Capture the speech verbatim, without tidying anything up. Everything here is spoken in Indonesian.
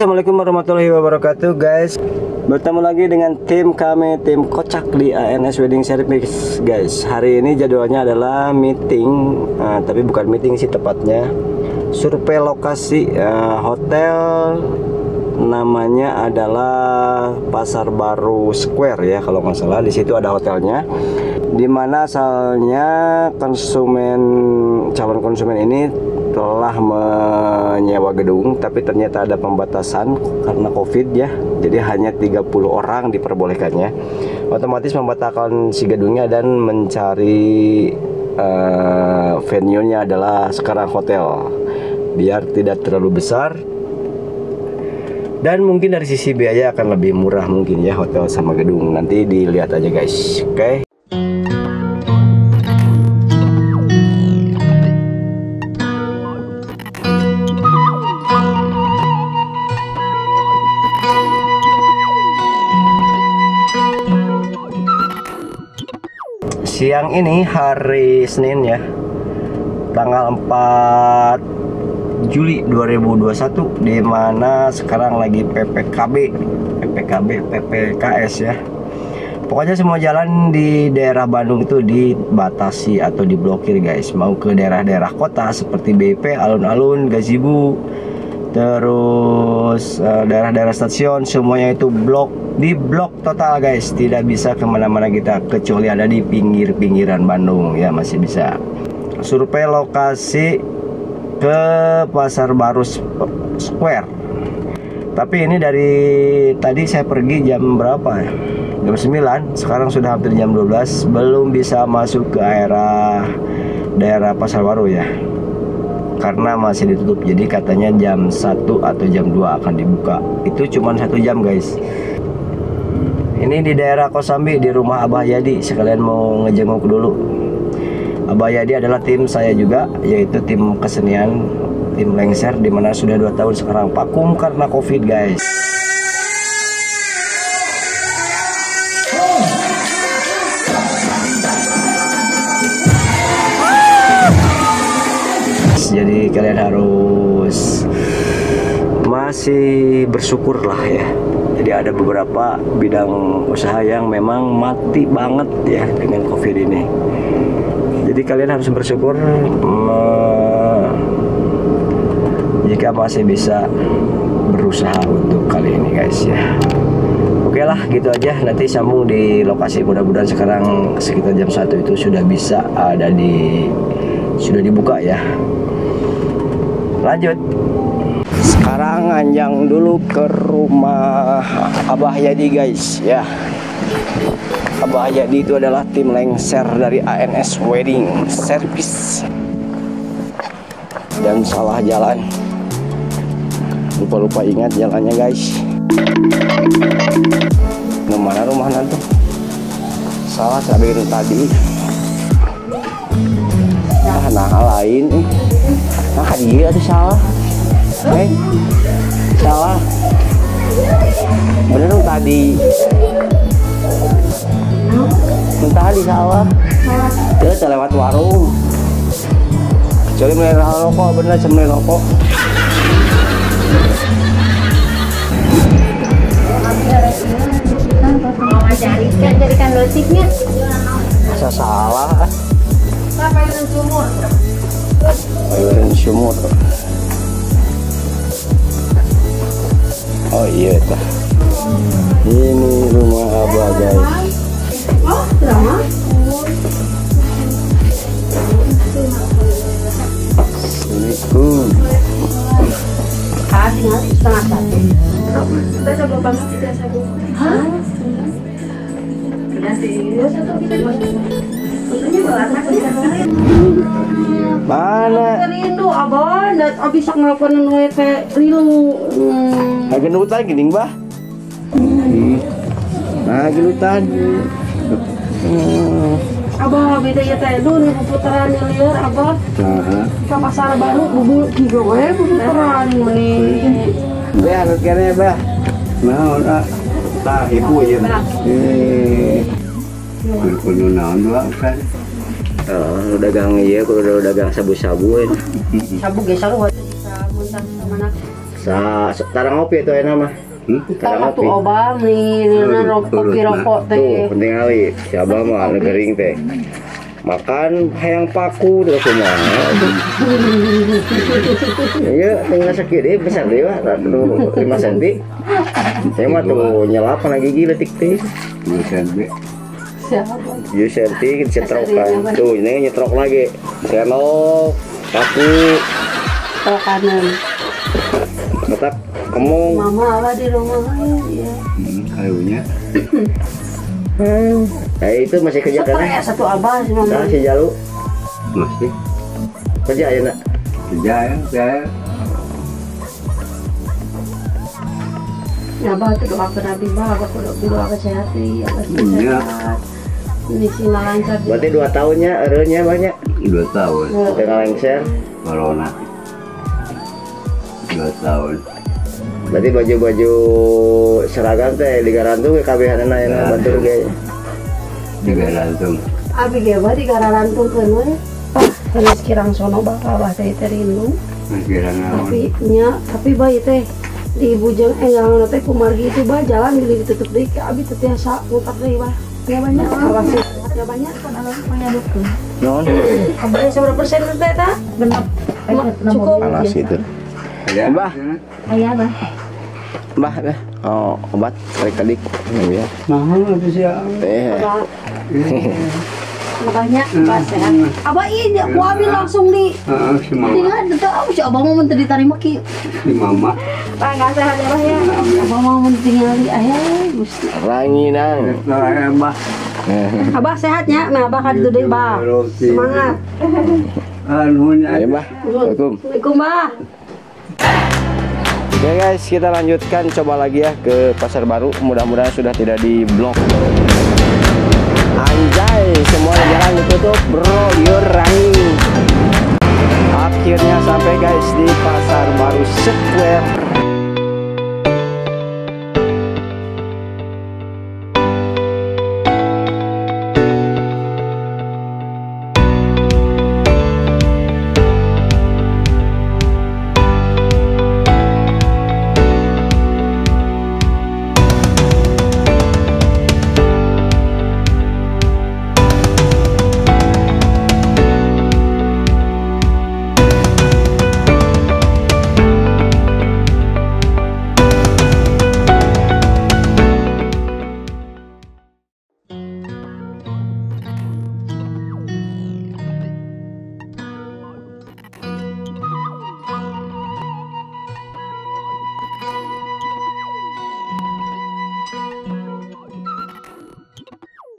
Assalamualaikum warahmatullahi wabarakatuh guys. Bertemu lagi dengan tim kami, tim kocak di A N S Wedding Service guys. Hari ini jadwalnya adalah meeting, uh, tapi bukan meeting sih tepatnya, survei lokasi uh, hotel. Namanya adalah Pasar Baru Square ya kalau nggak salah. Di situ ada hotelnya, dimana asalnya konsumen calon konsumen ini telah menyewa gedung, tapi ternyata ada pembatasan karena COVID ya. Jadi hanya tiga puluh orang diperbolehkannya. Otomatis membatalkan si gedungnya dan mencari uh, venue-nya adalah sekarang hotel, biar tidak terlalu besar. Dan mungkin dari sisi biaya akan lebih murah mungkin ya hotel sama gedung. Nanti dilihat aja guys. Oke. Okay? Siang ini hari Senin ya, tanggal empat Juli dua ribu dua puluh satu, dimana sekarang lagi P P K B, P P K B, P P K S ya. Pokoknya semua jalan di daerah Bandung itu dibatasi atau diblokir guys. Mau ke daerah-daerah kota seperti B P, alun-alun, Gazebo, terus daerah-daerah stasiun, semuanya itu blok, di blok total guys. Tidak bisa kemana-mana kita, kecuali ada di pinggir-pinggiran Bandung ya masih bisa. Survei lokasi ke Pasar Baru Square. Tapi ini dari tadi saya pergi jam berapa ya? Jam sembilan, sekarang sudah hampir jam dua belas. Belum bisa masuk ke daerah daerah Pasar Baru ya, karena masih ditutup. Jadi katanya jam satu atau jam dua akan dibuka. Itu cuma satu jam guys. Ini di daerah Kosambi, di rumah Abah Yadi. Sekalian mau ngejenguk dulu. Abah Yadi adalah tim saya juga, yaitu tim kesenian, tim lengser, dimana sudah dua tahun sekarang vakum karena COVID guys. Jadi kalian harus masih bersyukur lah ya. Jadi ada beberapa bidang usaha yang memang mati banget ya dengan COVID ini. Jadi kalian harus bersyukur uh, jika masih bisa berusaha untuk kali ini guys ya. Oke lah gitu aja, nanti sambung di lokasi. Mudah-mudahan sekarang sekitar jam satu itu sudah bisa ada di sudah dibuka ya. Lanjut. Sekarang anjang dulu ke rumah Abah Yadi guys ya. Abah Yadi itu adalah tim lengser dari A N S Wedding Service. Dan salah jalan, lupa-lupa ingat jalannya guys. Mana rumah nanti? Salah cabai itu tadi. Nah, nah lain eh. Nah dia tuh salah. Eh, salah. Bener dong tadi. Tadi salah. Dia lewat warung. Kecuali mulai rokok, bener mulai rokok. Mau ngajarikan, jadikan losiknya. Masa salah? Payuran sumur. Payuran sumur. Oh iya tah. Ini rumah Abah guys. Oh, lama. Assalamualaikum. Ah, tinggal setengah satu. Kita coba banget kita satu. Hah? Udah sih. Dua satu kita. Fotonya warna kuning. Mana? Itu abah, dan bisa ngelakuin W P lilu. Lagi nutan gini bah. Nah genutan. Abah beda ya teh dulu putaran liar abah. Nah. Ke Pasar Baru bubul tiga we putaran ini. Bah kene bah. Naon ah. Tah ibu ya. Eh. Kudu naon dua kan. Oh, dagang iya, kalau udah dagang sabu-sabu. Sabu ge saru bisa muntah sama anak. Sa sekarang ngopi itu enak mah. Hmm? Sekarang Tuh ngopi. obang nih, nana kopi rokok Tuh teh. penting kali. Siapa mah anu gering teh. Makan hayang paku terus semua. Iya, tinggal sakit deh besar deh wah, lima senti. Saya mah tuh nyelap na gigi letik teh. Bukan be. Siapa? tujuh senti cetrokan. Tuh ini nyetrok lagi. Senok, paku, Oh kanan. kotak kemung. Mama apa di rumah ya? Hmm, kayunya. Nah itu masih kerja kan? Seperti satu abah si mama. Nah si Jalu Masih. kerja ya nak. Kerja ya, saya. Ya abah itu doa ke Nabi bah, abah doa doa kesehatan, abah Iya. sehat. Ini sih lancar. Berarti dua tahunnya erenya banyak. Dua tahun. Dengan lengser. Corona. Dua tahun. Berarti baju-baju seragam teh digarantung ke kabehan anak yang bantu ge. Tiga lantung. Abi ge bah di gararantung keun we. Geus kirang sono bah abah teh teh rindu. Masih naon. Tapi nya, tapi bayi teh di bujang eh yang teh kumargi itu bah jalan gini ditutup deui ke abi teh tiasa ngutak deui bah. Ya banyak abah sih. Ya banyak kan abah panyadukeun. Non. Abah seberapa persen teh tah? Genep. Cukup. Panas itu. Ya. Mbah. Aya bah. Mbah dah. Oh, obat kadik-kadik. Ya. Mahal itu sih. Eh. Makanya abah sehat. Abah ini aku ambil langsung di Heeh, si mama. tinggal tahu si abah mau menteri diterima ki. Si mama. Pak enggak sehat ya bah ya. Abah mau tinggal di ayah Gusti. Ranginang. Saya mah. Abah sehatnya, nah abah kan itu deh bah. Semangat. Anunya. Ya, Mbah. Assalamualaikum. Assalamualaikum bah. Oke guys, kita lanjutkan coba lagi ya ke pasar baru. Mudah-mudahan sudah tidak di blok. Anjay, semua jalan ditutup, bro. You're running. Akhirnya sampai guys di pasar baru Square.